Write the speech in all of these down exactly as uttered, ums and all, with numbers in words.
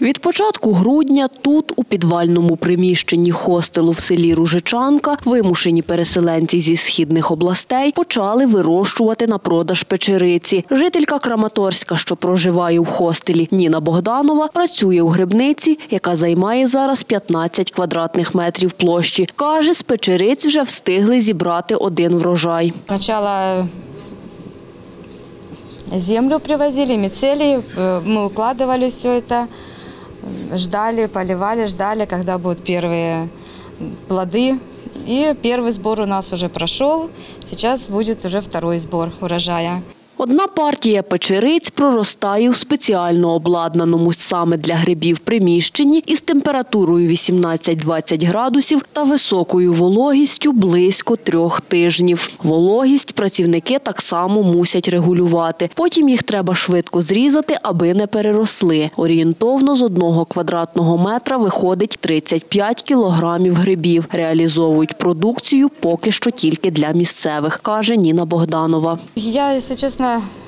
Від початку грудня тут, у підвальному приміщенні хостелу в селі Ружичанка, вимушені переселенці зі східних областей почали вирощувати на продаж печериці. Жителька Краматорська, що проживає в хостелі, Ніна Богданова, працює у грибниці, яка займає зараз п'ятнадцять квадратних метрів площі. Каже, з печериць вже встигли зібрати один врожай. Спочатку землю привозили, мицелий, мы укладывали все это, ждали, поливали, ждали, когда будут первые плоды. И первый сбор у нас уже прошел, сейчас будет уже второй сбор урожая. Одна партія печериць проростає у спеціально обладнаному саме для грибів приміщенні із температурою вісімнадцять-двадцять градусів та високою вологістю близько трьох тижнів. Вологість працівники так само мусять регулювати. Потім їх треба швидко зрізати, аби не переросли. Орієнтовно з одного квадратного метра виходить тридцять п'ять кілограмів грибів. Реалізовують продукцію поки що тільки для місцевих, каже Ніна Богданова. Я, если честно,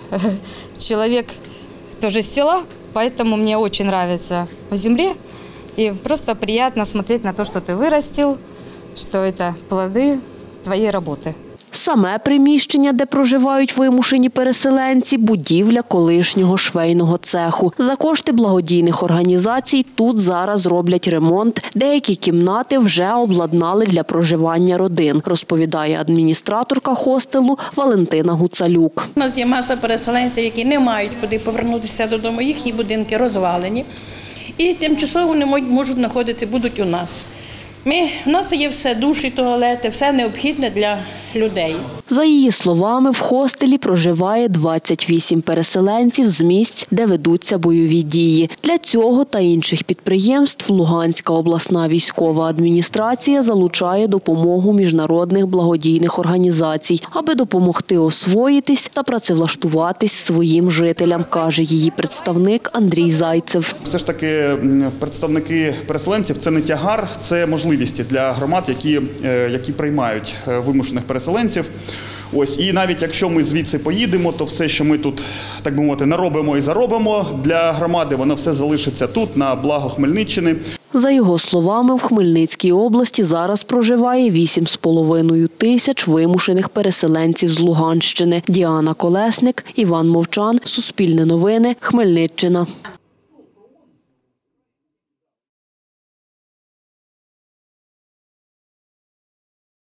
человек тоже с села, поэтому мне очень нравится в земле. И просто приятно смотреть на то, что ты вырастил, что это плоды твоей работы. Саме приміщення, де проживають вимушені переселенці – будівля колишнього швейного цеху. За кошти благодійних організацій тут зараз роблять ремонт. Деякі кімнати вже обладнали для проживання родин, розповідає адміністраторка хостелу Валентина Гуцалюк. У нас є маса переселенців, які не мають куди повернутися додому. Їхні будинки розвалені. І тимчасово не можуть знаходитися, будуть у нас. Ми, у нас є все, душі, туалети, все необхідне для людей. За її словами, в хостелі проживає двадцять вісім переселенців з місць, де ведуться бойові дії. Для цього та інших підприємств Луганська обласна військова адміністрація залучає допомогу міжнародних благодійних організацій, аби допомогти освоїтись та працевлаштуватись своїм жителям, каже її представник Андрій Зайцев. Все ж таки представники переселенців – це не тягар, це можливість для громад, які, які приймають вимушених переселенців. Ось, і навіть якщо ми звідси поїдемо, то все, що ми тут, так би мовити, наробимо і заробимо для громади, воно все залишиться тут, на благо Хмельниччини. За його словами, в Хмельницькій області зараз проживає вісім з половиною тисяч вимушених переселенців з Луганщини. Діана Колесник, Іван Мовчан, Суспільне новини, Хмельниччина.